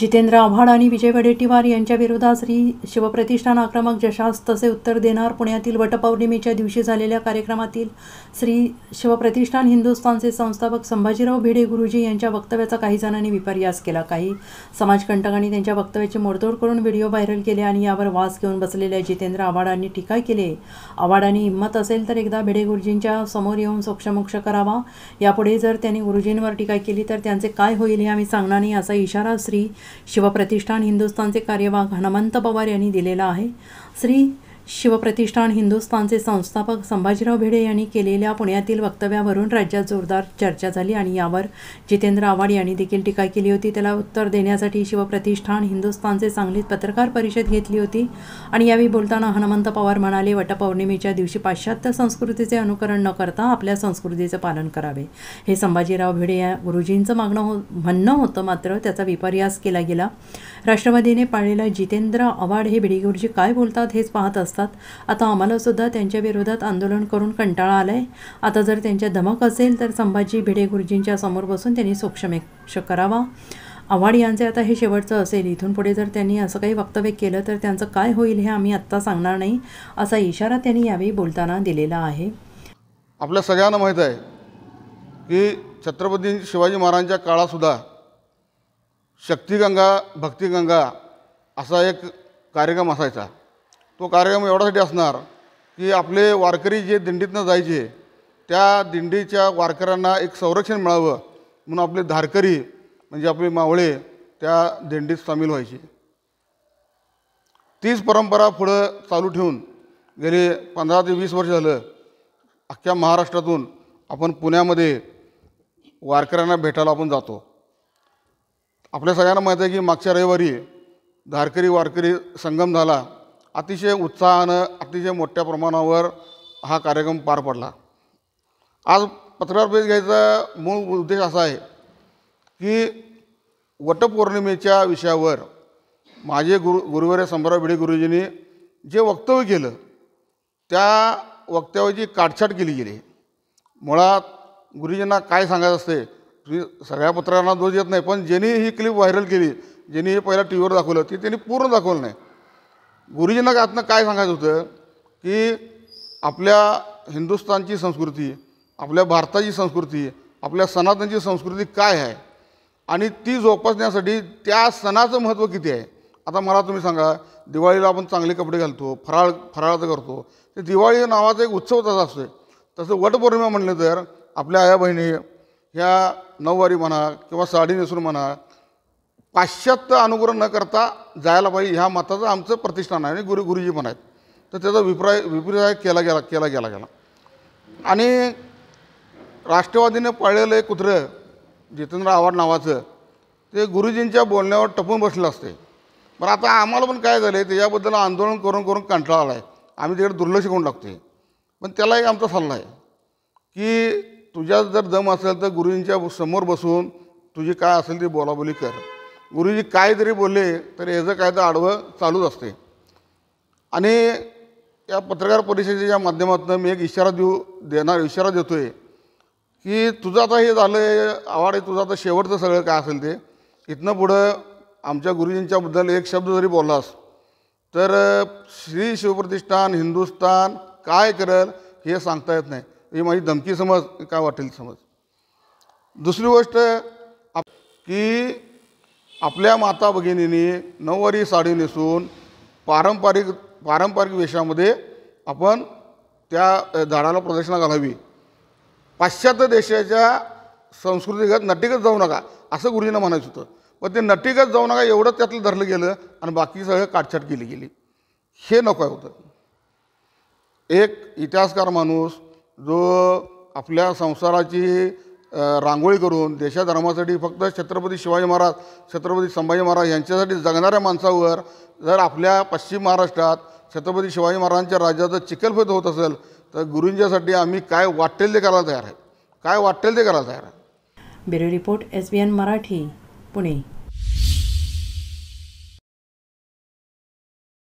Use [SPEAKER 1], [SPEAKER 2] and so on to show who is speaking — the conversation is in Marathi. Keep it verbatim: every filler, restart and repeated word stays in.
[SPEAKER 1] जितेंद्र आव्हाड आणि विजय वडेट्टीवार यांच्या विरोधात श्री शिवप्रतिष्ठान आक्रमक जशास तसे उत्तर देणार. पुण्यातील वटपौर्णिमेच्या दिवशी झालेल्या कार्यक्रमातील श्री शिवप्रतिष्ठान हिंदुस्थानचे संस्थापक संभाजीराव भिडे गुरुजी यांच्या वक्तव्याचा काही जणांनी विपर्यास केला. काही समाजकंटकांनी त्यांच्या वक्तव्याची मोडतोड करून व्हिडिओ व्हायरल केले आणि यावर वास घेऊन बसलेल्या जितेंद्र आव्हाडांनी टीका केली. आव्हाडांनी हिंमत असेल तर एकदा भिडे गुरुजींच्या समोर येऊन सोक्षमोक्ष करावा. यापुढे जर त्यांनी गुरुजींवर टीका केली तर त्यांचे काय होईल हे आम्ही सांगणार नाही, असा इशारा श्री शिवप्रतिष्ठान हिंदुस्थानचे कार्यवाह हनुमंत पवार यांनी दिलेला आहे. श्री शिवप्रतिष्ठान हिंदुस्थानचे संस्थापक संभाजीराव भिडे यांनी केलेल्या पुण्यातील वक्तव्यावरून राज्यात जोरदार चर्चा झाली आणि यावर जितेंद्र आव्हाड यांनी देखील टीका केली होती. त्याला उत्तर देण्यासाठी शिवप्रतिष्ठान हिंदुस्थानचे सांगलीत पत्रकार परिषद घेतली होती आणि यावेळी बोलताना हनुमंत पवार म्हणाले, वटपौर्णिमेच्या दिवशी पाश्चात्य संस्कृतीचे अनुकरण न करता आपल्या संस्कृतीचे पालन करावे, हे संभाजीराव भिडे या गुरुजींचं मागणं हो म्हणणं होतं. मात्र त्याचा विपर्यास केला गेला. राष्ट्रवादीने पाळलेला जितेंद्र आव्हाड हे भिडे गुरुजी काय बोलतात हेच पाहत असतात. आता आम्हाला सुद्धा त्यांच्या विरोधात आंदोलन करून कंटाळा आलाय. आता जर त्यांच्या धमक असेल तर संभाजी भिडे गुरुजींच्या समोर बसून त्यांनी सोक्षमोक्ष करावा. आव्हाड यांचे आता हे शेवटचं असेल. इथून पुढे जर त्यांनी असं काही वक्तव्य केलं तर त्यांचं काय होईल हे आम्ही आत्ता सांगणार नाही, असा इशारा त्यांनी यावेळी बोलताना दिलेला आहे.
[SPEAKER 2] आपल्या सगळ्यांना माहीत आहे की छत्रपती शिवाजी महाराजांच्या काळातसुद्धा शक्तिगंगा भक्तिगंगा असा एक कार्यक्रम असायचा. तो कार्यक्रम एवढ्यासाठी असणार की आपले वारकरी जे दिंडीतनं जायचे त्या दिंडीच्या वारकऱ्यांना एक संरक्षण मिळावं म्हणून आपले धारकरी म्हणजे आपले मावळे त्या दिंडीत सामील व्हायचे. तीच परंपरा पुढं चालू ठेवून गेले पंधरा ते वीस वर्ष झालं अख्ख्या महाराष्ट्रातून आपण पुण्यामध्ये वारकऱ्यांना भेटायला आपण जातो. आपल्या सगळ्यांना माहीत आहे की मागच्या रविवारी धारकरी वारकरी संगम झाला. अतिशय उत्साहानं अतिशय मोठ्या प्रमाणावर हा कार्यक्रम पार पडला. आज पत्रकार परिषद घ्यायचा मूळ उद्देश असा आहे की वटपौर्णिमेच्या विषयावर माझे गुरु गुरुवर्य संभाजीराव भिडे गुरुजींनी जे वक्तव्य केलं त्या वक्तव्याची काटछाट केली गेली. मुळात गुरुजींना काय सांगायचं असते, सगळ्या पत्रकारांना दोष येत नाही, पण ज्यांनी ही क्लिप व्हायरल केली, ज्यांनी हे पहिला टी व्हीवर दाखवलं ती त्यांनी पूर्ण दाखवलं नाही. गुरुजींना यातनं काय सांगायचं होतं की आपल्या हिंदुस्थानची संस्कृती, आपल्या भारताची संस्कृती, आपल्या सनातनची संस्कृती काय आहे आणि ती जोपासण्यासाठी त्या सणाचं महत्त्व किती आहे. आता मला तुम्ही सांगा, दिवाळीला आपण चांगले कपडे घालतो, फराळ फराळाचं करतो, ते दिवाळी नावाचा एक उत्सव तसा असतो. तसं वटपौर्णिमा म्हणलं तर आपल्या आया बहिणी ह्या नऊवारी म्हणा किंवा साडी नेसून म्हणा पाश्चात्य अनुकरण न करता जायला पाहिजे, ह्या मताचं आमचं प्रतिष्ठान आहे आणि गुरु गुरुजी पण आहेत. तर त्याचा विप्राय विपर्याय केला गेला केला गेला गेला आणि राष्ट्रवादीने पाळलेलं एक कुत्रं जितेंद्र आव्हाड नावाचं ते गुरुजींच्या बोलण्यावर टपून बसलं असते. पण आता आम्हाला पण काय झालं आहे त्याच्याबद्दल आंदोलन करून करून कंटाळा आला आहे. आम्ही तिकडे दुर्लक्ष करून टाकतो. पण त्याला एक आमचा सल्ला आहे की तुझ्यात जर दम असेल तर गुरुजींच्या समोर बसून तुझी काय असेल ती बोलाबोली कर. गुरुजी काय जरी बोलले तरी याचं काय तर आडवं चालूच असते. आणि या पत्रकार परिषदेच्या माध्यमातून मी एक इशारा देऊ देणार इशारा देतो आहे की तुझं आता हे झालं आहे आव्हाड, तुझं आता शेवटचं सगळं काय असेल ते इथनं पुढं आमच्या गुरुजींच्याबद्दल एक शब्द जरी बोललास तर श्री शिवप्रतिष्ठान हिंदुस्थान काय करेल हे सांगता येत नाही. ही माझी धमकी समज, काय वाटेल समज. दुसरी गोष्ट की आपल्या माता भगिनींनी नऊवारी साडी नेसून पारंपरिक पारंपरिक वेशामध्ये आपण त्या झाडाला प्रदक्षिणा घालावी. पाश्चात्य देशाच्या संस्कृतीगत नटीगत जाऊ नका असं गुरुजींना म्हणायचं होतं. पण ते नटीगत जाऊ नका एवढं त्यातलं धरलं गेलं आणि बाकी सगळं काटछाट केली गेली. हे नको होतं. एक इतिहासकार माणूस जो आपल्या संसाराची रांगोळी करून देशाधर्मासाठी फक्त छत्रपती शिवाजी महाराज छत्रपती संभाजी महाराज यांच्यासाठी जगणाऱ्या माणसावर जर आपल्या पश्चिम महाराष्ट्रात छत्रपती शिवाजी महाराजांच्या राज्याचं चिखलफेक होत असेल तर गुरुंच्यासाठी आम्ही काय वाटेल ते करायला तयार आहे. काय वाटेल ते करायला तयार आहे.
[SPEAKER 1] Bureau report S B N Marathi, Pune.